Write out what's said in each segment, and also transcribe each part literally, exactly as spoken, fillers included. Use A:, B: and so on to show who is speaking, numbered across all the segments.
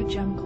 A: Jungle.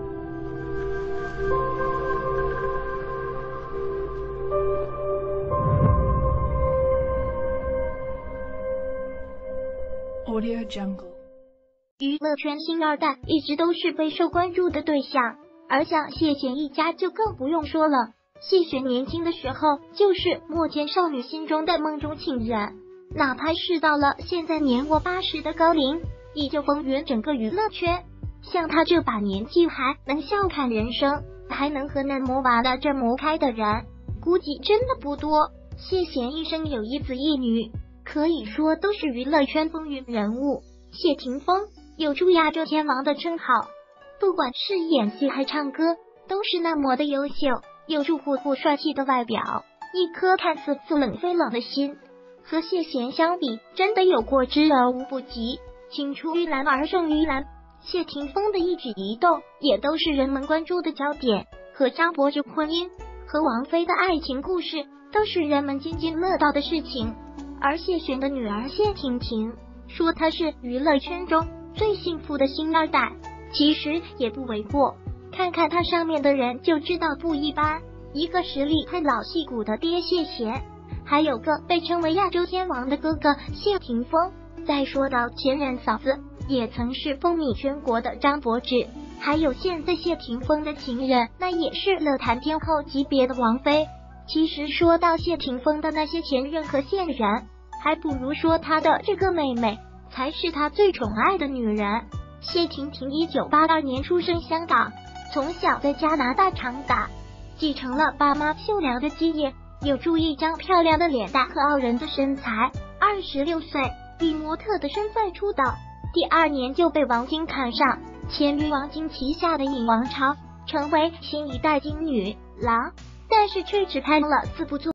A: Audio Jungle.
B: 娱乐圈星二代一直都是备受关注的对象，而像谢贤一家就更不用说了。谢贤年轻的时候就是摩天少女心中的梦中情人，哪怕是到了现在年过八十的高龄，依旧风云整个娱乐圈。像他这把年纪还能笑看人生，还能和嫩模娃的这么开的人，估计真的不多。谢贤一生有一子一女，可以说都是娱乐圈风云人物。谢霆锋有驻亚洲天王的称号，不管是演戏还唱歌，都是那么的优秀，有着酷酷帅气的外表，一颗看似似冷非冷的心。和谢贤相比，真的有过之而无不及，青出于蓝而胜于蓝。谢霆锋的一举一动也都是人们关注的焦点，和张柏芝婚姻，和王菲的爱情故事，都是人们津津乐道的事情。而谢贤的女儿谢婷婷说她是娱乐圈中最幸福的星二代，其实也不为过，看看她上面的人就知道不一般。一个实力派老戏骨的爹谢贤，还有个被称为亚洲天王的哥哥谢霆锋。再说到前任嫂子，也曾是风靡全国的张柏芝，还有现在谢霆锋的情人，那也是乐坛天后级别的王菲。其实说到谢霆锋的那些前任和现任，还不如说他的这个妹妹才是他最宠爱的女人。谢婷婷一九八二年出生香港，从小在加拿大长大，继承了爸妈秀良的基业，有着一张漂亮的脸蛋和傲人的身材。二十六岁以模特的身份出道，第二年就被王晶看上，签约王晶旗下的影王朝，成为新一代金女郎，但是却只拍了四部作